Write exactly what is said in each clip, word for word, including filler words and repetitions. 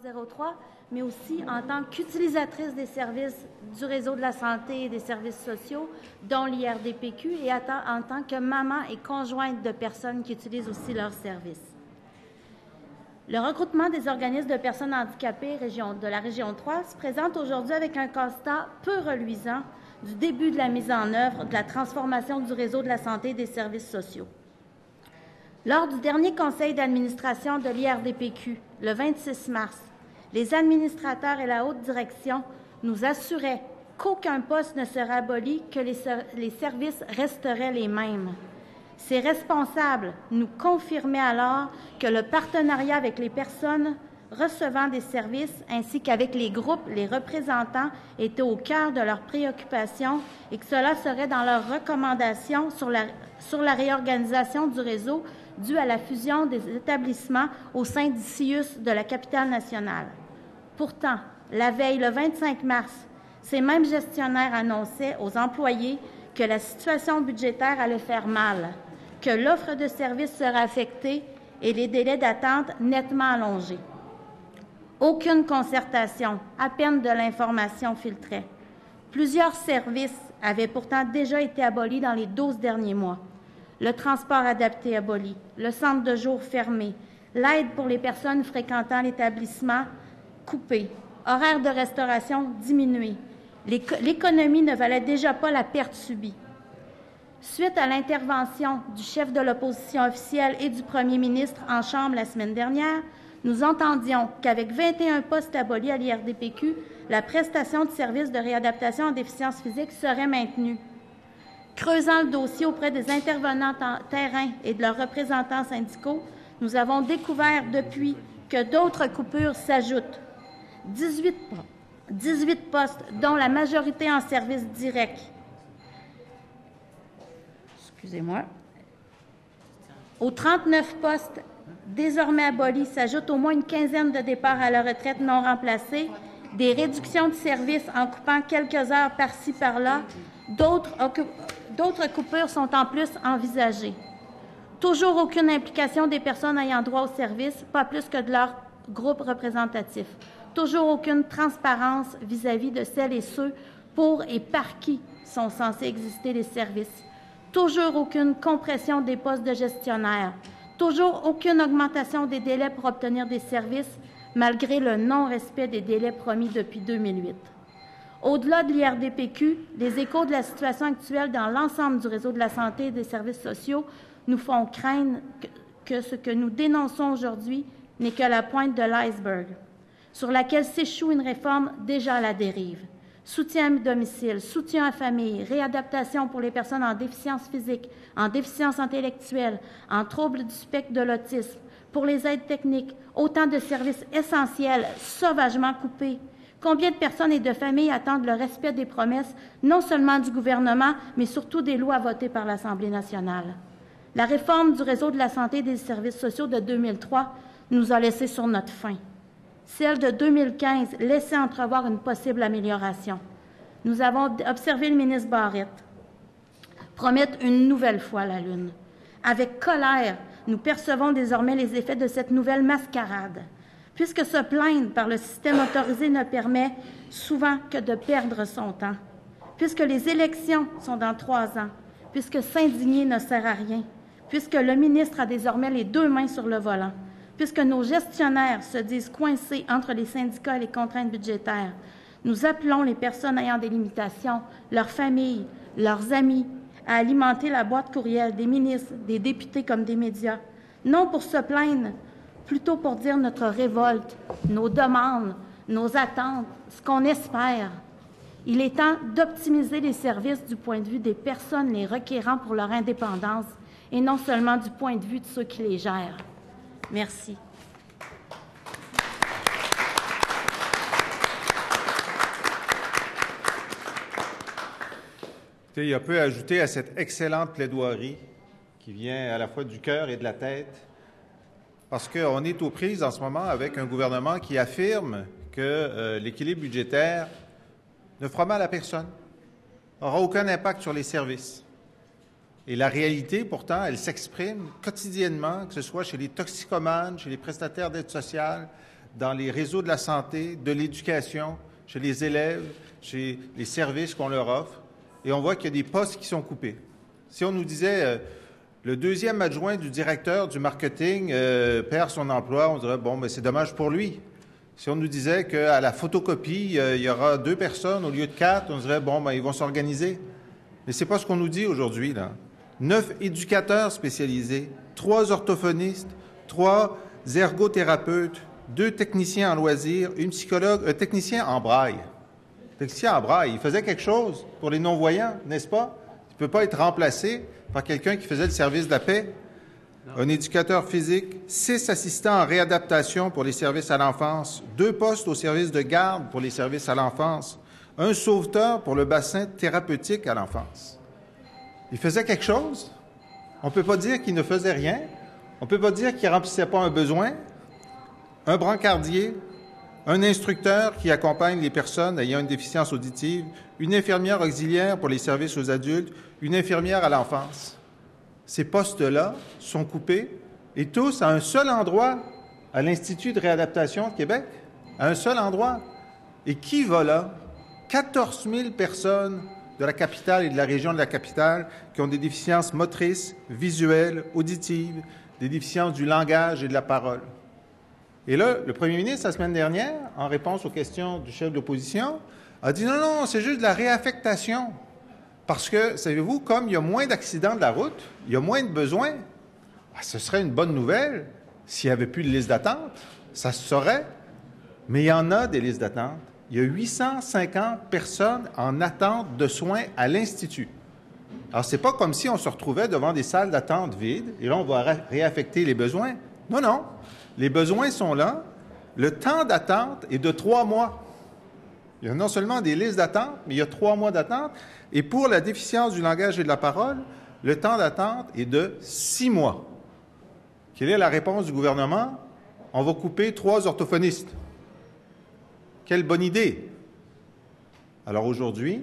zéro trois, mais aussi en tant qu'utilisatrice des services du réseau de la santé et des services sociaux, dont l'I R D P Q, et en tant que maman et conjointe de personnes qui utilisent aussi leurs services. Le regroupement des organismes de personnes handicapées région, de la région trois se présente aujourd'hui avec un constat peu reluisant du début de la mise en œuvre de la transformation du réseau de la santé et des services sociaux. Lors du dernier conseil d'administration de l'I R D P Q, le vingt-six mars, les administrateurs et la haute direction nous assuraient qu'aucun poste ne serait aboli, que les, les services resteraient les mêmes. Ces responsables nous confirmaient alors que le partenariat avec les personnes recevant des services ainsi qu'avec les groupes, les représentants, était au cœur de leurs préoccupations et que cela serait dans leurs recommandations sur la, sur la réorganisation du réseau due à la fusion des établissements au sein du C I U S de la capitale nationale. Pourtant, la veille, le vingt-cinq mars, ces mêmes gestionnaires annonçaient aux employés que la situation budgétaire allait faire mal, que l'offre de services serait affectée et les délais d'attente nettement allongés. Aucune concertation, à peine de l'information filtrait. Plusieurs services avaient pourtant déjà été abolis dans les douze derniers mois. Le transport adapté aboli, le centre de jour fermé, l'aide pour les personnes fréquentant l'établissement coupée, horaires de restauration diminués. L'économie ne valait déjà pas la perte subie. Suite à l'intervention du chef de l'opposition officielle et du premier ministre en Chambre la semaine dernière, nous entendions qu'avec vingt et un postes abolis à l'I R D P Q, la prestation de services de réadaptation en déficience physique serait maintenue. Creusant le dossier auprès des intervenants terrain et de leurs représentants syndicaux, nous avons découvert depuis que d'autres coupures s'ajoutent. dix-huit, dix-huit postes, dont la majorité en service direct. Excusez-moi. Aux trente-neuf postes désormais abolis s'ajoute au moins une quinzaine de départs à la retraite non remplacés, des réductions de services en coupant quelques heures par-ci, par-là. D'autres, d'autres coupures sont en plus envisagées. Toujours aucune implication des personnes ayant droit au service, pas plus que de leur groupe représentatif. Toujours aucune transparence vis-à-vis de celles et ceux pour et par qui sont censés exister les services. Toujours aucune compression des postes de gestionnaires. Toujours aucune augmentation des délais pour obtenir des services, malgré le non-respect des délais promis depuis deux mille huit. Au-delà de l'I R D P Q, les échos de la situation actuelle dans l'ensemble du réseau de la santé et des services sociaux nous font craindre que, que ce que nous dénonçons aujourd'hui n'est que la pointe de l'iceberg, sur laquelle s'échoue une réforme déjà à la dérive. Soutien à domicile, soutien à famille, réadaptation pour les personnes en déficience physique, en déficience intellectuelle, en troubles du spectre de l'autisme, pour les aides techniques, autant de services essentiels sauvagement coupés. Combien de personnes et de familles attendent le respect des promesses, non seulement du gouvernement, mais surtout des lois votées par l'Assemblée nationale? La réforme du réseau de la santé et des services sociaux de deux mille trois nous a laissé sur notre faim. Celle de deux mille quinze laissait entrevoir une possible amélioration. Nous avons observé le ministre Barrette promettre une nouvelle fois la Lune. Avec colère, nous percevons désormais les effets de cette nouvelle mascarade, puisque se plaindre par le système autorisé ne permet souvent que de perdre son temps, puisque les élections sont dans trois ans, puisque s'indigner ne sert à rien, puisque le ministre a désormais les deux mains sur le volant, puisque nos gestionnaires se disent coincés entre les syndicats et les contraintes budgétaires. Nous appelons les personnes ayant des limitations, leurs familles, leurs amis, à alimenter la boîte courriel des ministres, des députés comme des médias, non pour se plaindre, plutôt pour dire notre révolte, nos demandes, nos attentes, ce qu'on espère. Il est temps d'optimiser les services du point de vue des personnes les requérant pour leur indépendance et non seulement du point de vue de ceux qui les gèrent. Merci. Il y a peu à ajouter à cette excellente plaidoirie qui vient à la fois du cœur et de la tête, parce qu'on est aux prises en ce moment avec un gouvernement qui affirme que euh, l'équilibre budgétaire ne fera mal à personne, n'aura aucun impact sur les services. Et la réalité, pourtant, elle s'exprime quotidiennement, que ce soit chez les toxicomanes, chez les prestataires d'aide sociale, dans les réseaux de la santé, de l'éducation, chez les élèves, chez les services qu'on leur offre, et on voit qu'il y a des postes qui sont coupés. Si on nous disait euh, le deuxième adjoint du directeur du marketing euh, perd son emploi, on dirait, bon, mais c'est dommage pour lui. Si on nous disait qu'à la photocopie, euh, il y aura deux personnes au lieu de quatre, on dirait, bon, ben, ils vont s'organiser. Mais c'est pas ce qu'on nous dit aujourd'hui, là. Neuf éducateurs spécialisés, trois orthophonistes, trois ergothérapeutes, deux techniciens en loisirs, une psychologue, un technicien en braille. Le technicien en braille, il faisait quelque chose pour les non-voyants, n'est-ce pas? Il ne peut pas être remplacé par quelqu'un qui faisait le service de la paix. Non. Un éducateur physique, six assistants en réadaptation pour les services à l'enfance, deux postes au service de garde pour les services à l'enfance, un sauveteur pour le bassin thérapeutique à l'enfance. Il faisait quelque chose? On ne peut pas dire qu'il ne faisait rien. On ne peut pas dire qu'il ne remplissait pas un besoin. Un brancardier, un instructeur qui accompagne les personnes ayant une déficience auditive, une infirmière auxiliaire pour les services aux adultes, une infirmière à l'enfance. Ces postes-là sont coupés et tous à un seul endroit, à l'Institut de réadaptation de Québec, à un seul endroit. Et qui va là? quatorze mille personnes de la capitale et de la région de la capitale qui ont des déficiences motrices, visuelles, auditives, des déficiences du langage et de la parole. Et là, le premier ministre, la semaine dernière, en réponse aux questions du chef de l'opposition, a dit non, non, c'est juste de la réaffectation. Parce que, savez-vous, comme il y a moins d'accidents de la route, il y a moins de besoins, ben, ce serait une bonne nouvelle s'il n'y avait plus de liste d'attente. Ça se saurait. Mais il y en a des listes d'attente. Il y a huit cent cinquante personnes en attente de soins à l'Institut. Alors, c'est pas comme si on se retrouvait devant des salles d'attente vides et là, on va ré- réaffecter les besoins. Non, non. Les besoins sont là. Le temps d'attente est de trois mois. Il y a non seulement des listes d'attente, mais il y a trois mois d'attente. Et pour la déficience du langage et de la parole, le temps d'attente est de six mois. Quelle est la réponse du gouvernement? On va couper trois orthophonistes. Quelle bonne idée! Alors aujourd'hui,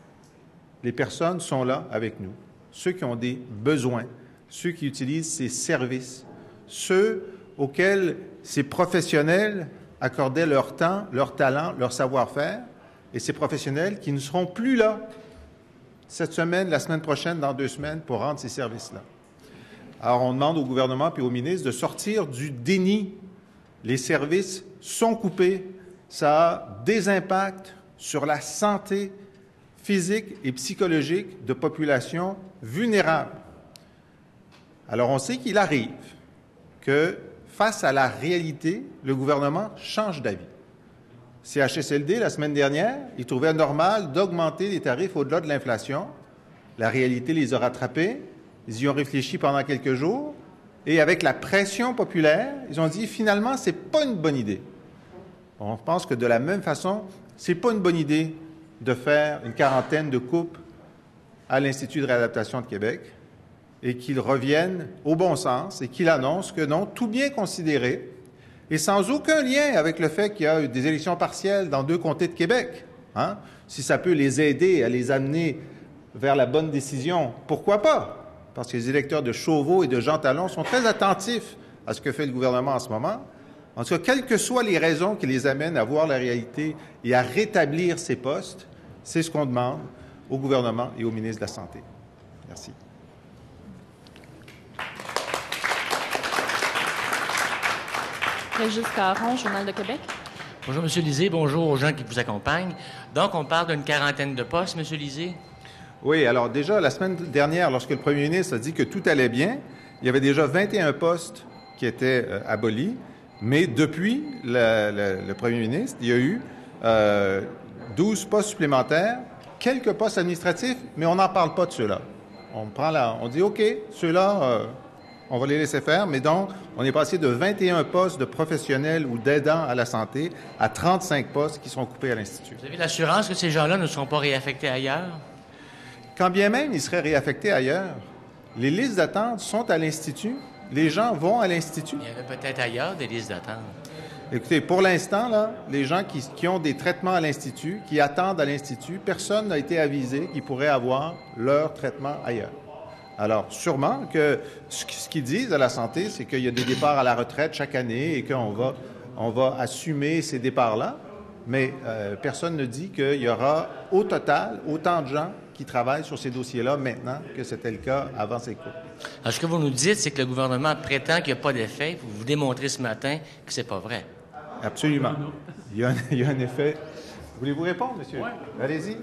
les personnes sont là avec nous. Ceux qui ont des besoins, ceux qui utilisent ces services, ceux auxquels ces professionnels accordaient leur temps, leur talent, leur savoir-faire, et ces professionnels qui ne seront plus là cette semaine, la semaine prochaine, dans deux semaines, pour rendre ces services-là. Alors, on demande au gouvernement puis au ministre de sortir du déni. Les services sont coupés. Ça a des impacts sur la santé physique et psychologique de populations vulnérables. Alors, on sait qu'il arrive que, face à la réalité, le gouvernement change d'avis. C H S L D, la semaine dernière, il trouvait normal d'augmenter les tarifs au-delà de l'inflation. La réalité les a rattrapés. Ils y ont réfléchi pendant quelques jours. Et avec la pression populaire, ils ont dit, finalement, c'est pas une bonne idée. On pense que de la même façon, c'est pas une bonne idée de faire une quarantaine de coupes à l'Institut de réadaptation de Québec et qu'ils reviennent au bon sens et qu'ils annoncent que non, tout bien considéré, et sans aucun lien avec le fait qu'il y a eu des élections partielles dans deux comtés de Québec. Hein? Si ça peut les aider à les amener vers la bonne décision, pourquoi pas? Parce que les électeurs de Chauveau et de Jean Talon sont très attentifs à ce que fait le gouvernement en ce moment. En tout cas, quelles que soient les raisons qui les amènent à voir la réalité et à rétablir ces postes, c'est ce qu'on demande au gouvernement et au ministre de la Santé. Merci. Régis Caron, Journal de Québec. Bonjour, M. Lisée. Bonjour aux gens qui vous accompagnent. Donc, on parle d'une quarantaine de postes, M. Lisée? Oui, alors déjà, la semaine dernière, lorsque le premier ministre a dit que tout allait bien, il y avait déjà vingt et un postes qui étaient euh, abolis, mais depuis le, le, le premier ministre, il y a eu euh, douze postes supplémentaires, quelques postes administratifs, mais on n'en parle pas de ceux-là. On prend la, on dit, OK, ceux-là, euh, on va les laisser faire, mais donc, on est passé de vingt et un postes de professionnels ou d'aidants à la santé à trente-cinq postes qui seront coupés à l'Institut. Vous avez l'assurance que ces gens-là ne seront pas réaffectés ailleurs? Quand bien même ils seraient réaffectés ailleurs, les listes d'attente sont à l'Institut. Les gens vont à l'Institut. Il y avait peut-être ailleurs des listes d'attente. Écoutez, pour l'instant, là, les gens qui, qui ont des traitements à l'Institut, qui attendent à l'Institut, personne n'a été avisé qu'ils pourraient avoir leur traitement ailleurs. Alors, sûrement que ce qu'ils disent à la santé, c'est qu'il y a des départs à la retraite chaque année et qu'on va, on, on va assumer ces départs-là, mais euh, personne ne dit qu'il y aura au total autant de gens qui travaillent sur ces dossiers-là maintenant que c'était le cas avant ces coupes. Alors, ce que vous nous dites, c'est que le gouvernement prétend qu'il n'y a pas d'effet. Vous vous démontrez ce matin que c'est pas vrai. Absolument. Il y a un, il y a un effet. Voulez-vous répondre, monsieur? Oui. Allez-y.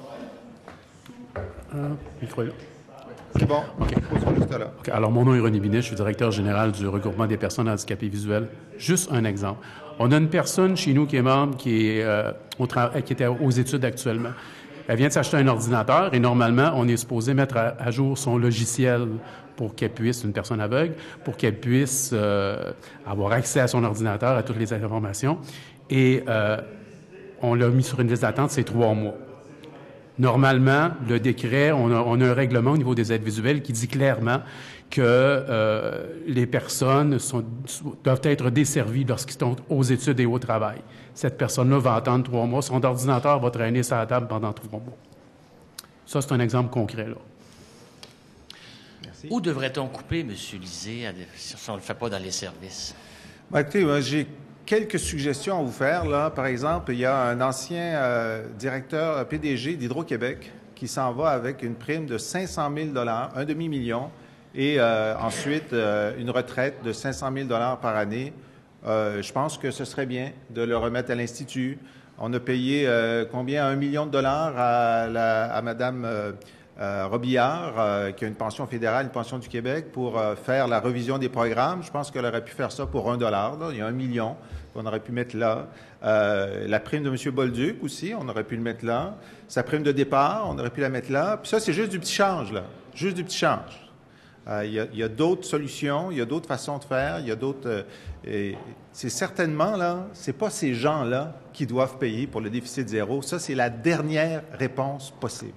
Euh, micro là. C'est bon. OK. Juste là. OK. Alors, mon nom est René Binet, je suis directeur général du regroupement des personnes handicapées visuelles. Juste un exemple. On a une personne chez nous qui est membre, qui, est, euh, au tra- qui était aux études actuellement. Elle vient de s'acheter un ordinateur et normalement, on est supposé mettre à, à jour son logiciel pour qu'elle puisse, une personne aveugle, pour qu'elle puisse euh, avoir accès à son ordinateur, à toutes les informations. Et euh, on l'a mis sur une liste d'attente, c'est trois mois. Normalement, le décret, on a, on a un règlement au niveau des aides visuelles qui dit clairement que euh, les personnes sont, doivent être desservies lorsqu'ils sont aux études et au travail. Cette personne-là va attendre trois mois. Son ordinateur va traîner sur la table pendant trois mois. Ça, c'est un exemple concret, là. Merci. Où devrait-on couper, M. Lisée, si on ne le fait pas dans les services? Ben, écoutez, moi, j'ai quelques suggestions à vous faire. Là. Par exemple, il y a un ancien euh, directeur P D G d'Hydro-Québec qui s'en va avec une prime de cinq cent mille dollars, un demi-million, et euh, ensuite euh, une retraite de cinq cent mille dollars par année. Euh, je pense que ce serait bien de le remettre à l'Institut. On a payé euh, combien? Un million de dollars à, la, à Mme euh, euh, Robillard, euh, qui a une pension fédérale, une pension du Québec, pour euh, faire la revision des programmes. Je pense qu'elle aurait pu faire ça pour un dollar. Là. Il y a un million qu'on aurait pu mettre là. Euh, la prime de M. Bolduc aussi, on aurait pu le mettre là. Sa prime de départ, on aurait pu la mettre là. Puis ça, c'est juste du petit change, là. Juste du petit change. Euh, il y a, il y a d'autres solutions, il y a d'autres façons de faire, il y a d'autres... Euh, et c'est certainement, là, c'est pas ces gens-là qui doivent payer pour le déficit zéro. Ça, c'est la dernière réponse possible.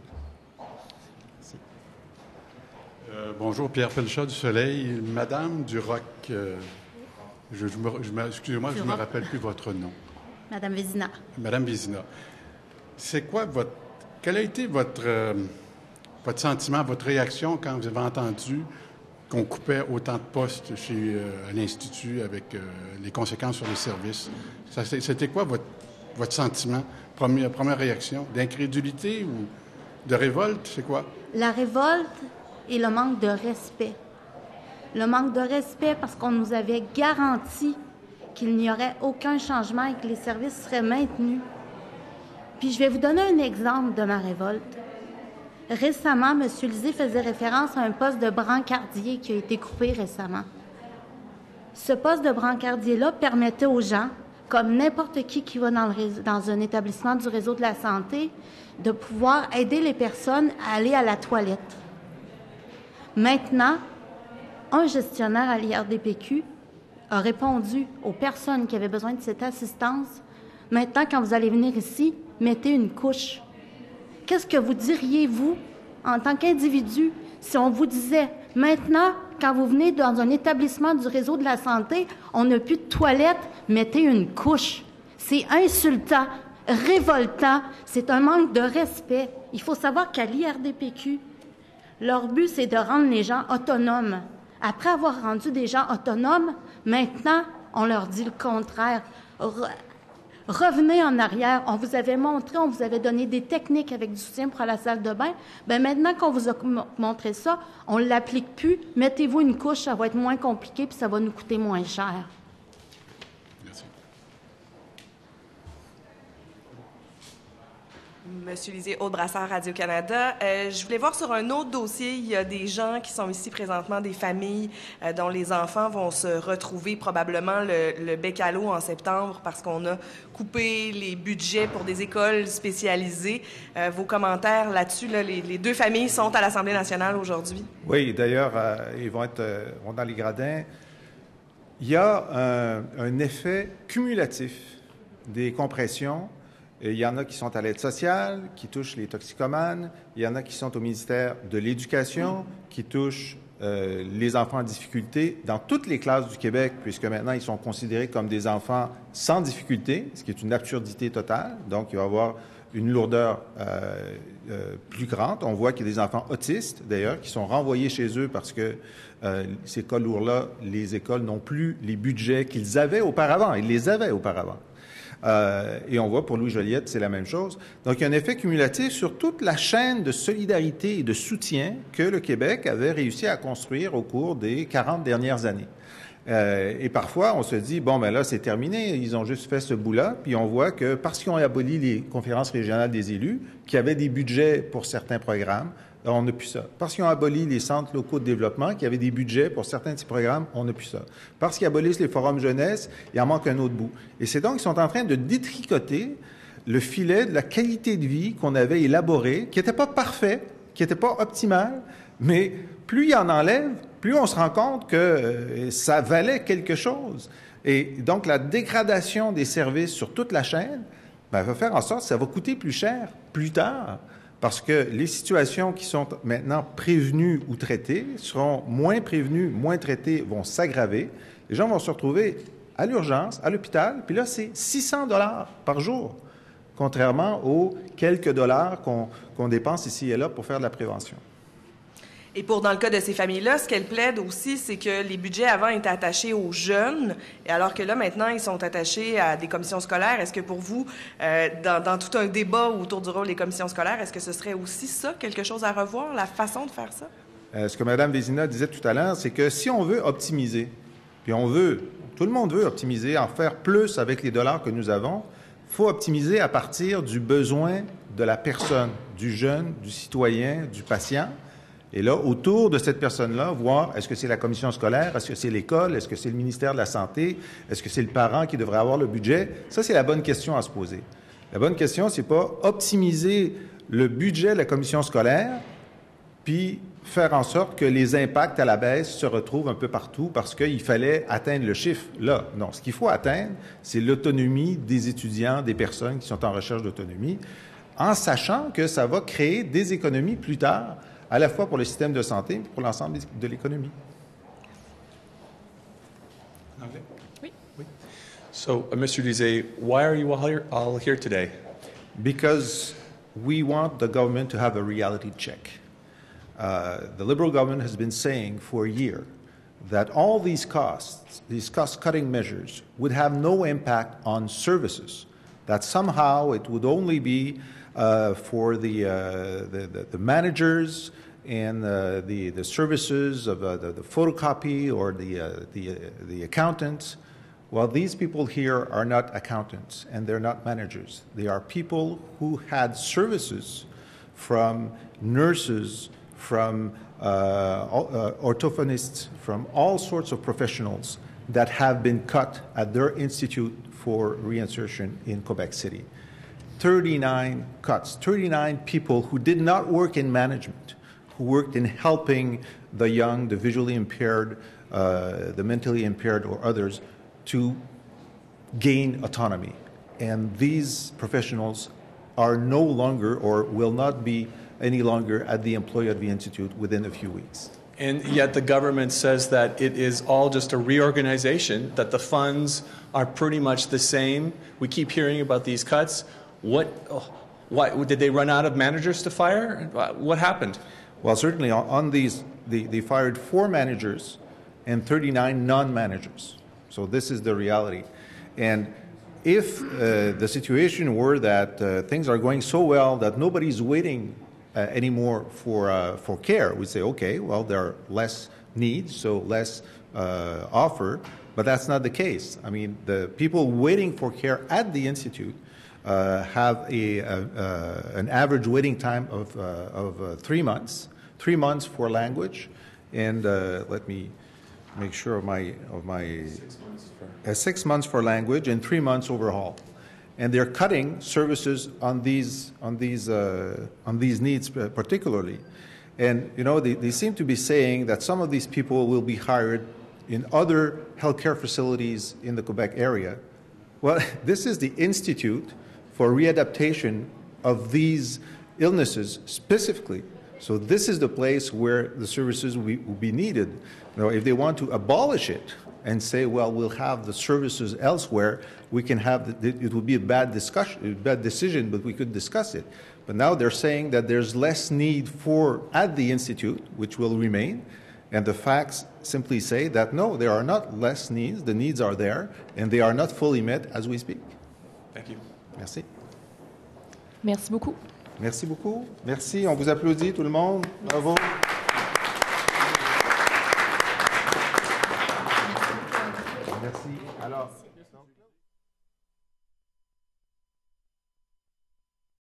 Euh, bonjour, Pierre Pelchat du Soleil. Madame Duroc, euh, je, je me, je me, excusez-moi, je ne me rappelle plus votre nom. Madame Vézina. Madame Vézina. C'est quoi votre... Quel a été votre, euh, votre sentiment, votre réaction quand vous avez entendu qu'on coupait autant de postes chez, euh, à l'Institut avec euh, les conséquences sur les services? Ça, c'était quoi votre, votre sentiment? Première, première réaction? D'incrédulité ou de révolte? C'est quoi? La révolte et le manque de respect. Le manque de respect parce qu'on nous avait garanti qu'il n'y aurait aucun changement et que les services seraient maintenus. Puis je vais vous donner un exemple de ma révolte. Récemment, M. Lisée faisait référence à un poste de brancardier qui a été coupé récemment. Ce poste de brancardier-là permettait aux gens, comme n'importe qui qui va dans, le réseau, dans un établissement du réseau de la santé, de pouvoir aider les personnes à aller à la toilette. Maintenant, un gestionnaire à l'I R D P Q a répondu aux personnes qui avaient besoin de cette assistance. Maintenant, quand vous allez venir ici, mettez une couche. Qu'est-ce que vous diriez, vous, en tant qu'individu, si on vous disait, maintenant, quand vous venez dans un établissement du réseau de la santé, on n'a plus de toilette, mettez une couche. C'est insultant, révoltant, c'est un manque de respect. Il faut savoir qu'à l'I R D P Q, leur but, c'est de rendre les gens autonomes. Après avoir rendu des gens autonomes, maintenant, on leur dit le contraire. Re- Revenez en arrière. On vous avait montré, on vous avait donné des techniques avec du soutien pour la salle de bain. Bien, maintenant qu'on vous a montré ça, on ne l'applique plus. Mettez-vous une couche, ça va être moins compliqué puis ça va nous coûter moins cher. Merci. Monsieur Lisée, Aude Brassard, Radio-Canada. Euh, je voulais voir sur un autre dossier, il y a des gens qui sont ici présentement, des familles euh, dont les enfants vont se retrouver probablement le, le bec à l'eau en septembre parce qu'on a coupé les budgets pour des écoles spécialisées. Euh, vos commentaires là-dessus, là, les, les deux familles sont à l'Assemblée nationale aujourd'hui. Oui, d'ailleurs, euh, ils vont être euh, vont dans les gradins. Il y a un, un effet cumulatif des compressions. Et il y en a qui sont à l'aide sociale, qui touchent les toxicomanes. Il y en a qui sont au ministère de l'Éducation, qui touchent euh, les enfants en difficulté dans toutes les classes du Québec, puisque maintenant, ils sont considérés comme des enfants sans difficulté, ce qui est une absurdité totale. Donc, il va y avoir une lourdeur euh, euh, plus grande. On voit qu'il y a des enfants autistes, d'ailleurs, qui sont renvoyés chez eux parce que euh, ces cas lourds-là, les écoles n'ont plus les budgets qu'ils avaient auparavant. Ils les avaient auparavant. Euh, et on voit pour Louis Joliette, c'est la même chose. Donc, il y a un effet cumulatif sur toute la chaîne de solidarité et de soutien que le Québec avait réussi à construire au cours des quarante dernières années. Euh, et parfois, on se dit, bon, ben là, c'est terminé, ils ont juste fait ce bout-là, puis on voit que parce qu'ils ont aboli les conférences régionales des élus, qui avaient des budgets pour certains programmes, on n'a plus ça. Parce qu'ils ont aboli les centres locaux de développement, qui avaient des budgets pour certains de ces programmes, on n'a plus ça. Parce qu'ils abolissent les forums jeunesse, il en manque un autre bout. Et c'est donc qu'ils sont en train de détricoter le filet de la qualité de vie qu'on avait élaboré, qui n'était pas parfait, qui n'était pas optimal, mais plus il en enlève, plus on se rend compte que euh, ça valait quelque chose. Et donc, la dégradation des services sur toute la chaîne ben, va faire en sorte que ça va coûter plus cher plus tard, parce que les situations qui sont maintenant prévenues ou traitées seront moins prévenues, moins traitées, vont s'aggraver. Les gens vont se retrouver à l'urgence, à l'hôpital, puis là, c'est six cents dollars par jour, contrairement aux quelques dollars qu'on qu'on dépense ici et là pour faire de la prévention. Et pour, dans le cas de ces familles-là, ce qu'elles plaident aussi, c'est que les budgets avant étaient attachés aux jeunes, et alors que là, maintenant, ils sont attachés à des commissions scolaires. Est-ce que pour vous, euh, dans, dans tout un débat autour du rôle des commissions scolaires, est-ce que ce serait aussi ça, quelque chose à revoir, la façon de faire ça? Euh, ce que Mme Vézina disait tout à l'heure, c'est que si on veut optimiser, puis on veut, tout le monde veut optimiser, en faire plus avec les dollars que nous avons, il faut optimiser à partir du besoin de la personne, du jeune, du citoyen, du patient. Et là, autour de cette personne-là, voir est-ce que c'est la commission scolaire, est-ce que c'est l'école, est-ce que c'est le ministère de la Santé, est-ce que c'est le parent qui devrait avoir le budget? Ça, c'est la bonne question à se poser. La bonne question, c'est pas optimiser le budget de la commission scolaire, puis faire en sorte que les impacts à la baisse se retrouvent un peu partout parce qu'il fallait atteindre le chiffre là. Non, ce qu'il faut atteindre, c'est l'autonomie des étudiants, des personnes qui sont en recherche d'autonomie, en sachant que ça va créer des économies plus tard, à la fois pour le système de santé et pour l'ensemble de l'économie. Okay. Oui. Oui. So, uh, Mister Lisée, why are you all here, all here today? Because we want the government to have a reality check. Uh, the Liberal government has been saying for a year that all these costs, these cost-cutting measures, would have no impact on services, that somehow it would only be Uh, for the, uh, the, the, the managers and uh, the, the services of uh, the, the photocopy or the, uh, the, uh, the accountants. Well, these people here are not accountants and they're not managers. They are people who had services from nurses, from uh, uh, orthophonists, from all sorts of professionals that have been cut at their institute for reinsertion in Quebec City. thirty-nine cuts, thirty-nine people who did not work in management, who worked in helping the young, the visually impaired, uh, the mentally impaired, or others to gain autonomy. And these professionals are no longer or will not be any longer at the employ of the Institute within a few weeks. And yet the government says that it is all just a reorganization, that the funds are pretty much the same. We keep hearing about these cuts. What, oh, why, did they run out of managers to fire? What happened? Well, certainly on, on these, they, they fired four managers and thirty-nine non-managers. So this is the reality. And if uh, the situation were that uh, things are going so well that nobody's waiting uh, anymore for, uh, for care, we'd say, okay, well, there are less needs, so less uh, offer, but that's not the case. I mean, the people waiting for care at the Institute Uh, have a, a, uh, an average waiting time of, uh, of uh, three months, three months for language, and uh, let me make sure of my of my six months, for. Uh, six months for language and three months overhaul, and they're cutting services on these on these uh, on these needs particularly, and you know they, they seem to be saying that some of these people will be hired in other healthcare facilities in the Quebec area. Well, this is the Institute for readaptation of these illnesses specifically. So this is the place where the services will be, will be needed. You know, if they want to abolish it, and say, well, we'll have the services elsewhere, we can have, the, it would be a bad discussion, a bad decision, but we could discuss it. But now they're saying that there's less need for, at the Institute, which will remain, and the facts simply say that no, there are not less needs, the needs are there, and they are not fully met as we speak. Thank you. Merci. Merci beaucoup. Merci beaucoup. Merci. On vous applaudit, tout le monde. Bravo. Merci. Alors.